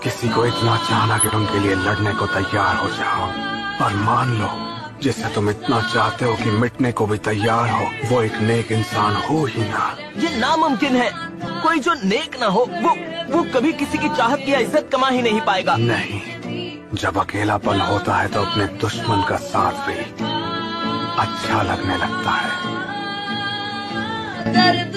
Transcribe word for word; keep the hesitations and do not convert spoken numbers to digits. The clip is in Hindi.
किसी को इतना चाहना कि उनके लिए लड़ने को तैयार हो जाओ, और मान लो जिसे तुम इतना चाहते हो कि मिटने को भी तैयार हो, वो एक नेक इंसान हो ही ना। ये नामुमकिन है। कोई जो नेक ना हो वो वो कभी किसी की चाहत या इज्जत कमा ही नहीं पाएगा। नहीं, जब अकेलापन होता है तो अपने दुश्मन का साथ भी अच्छा लगने लगता है।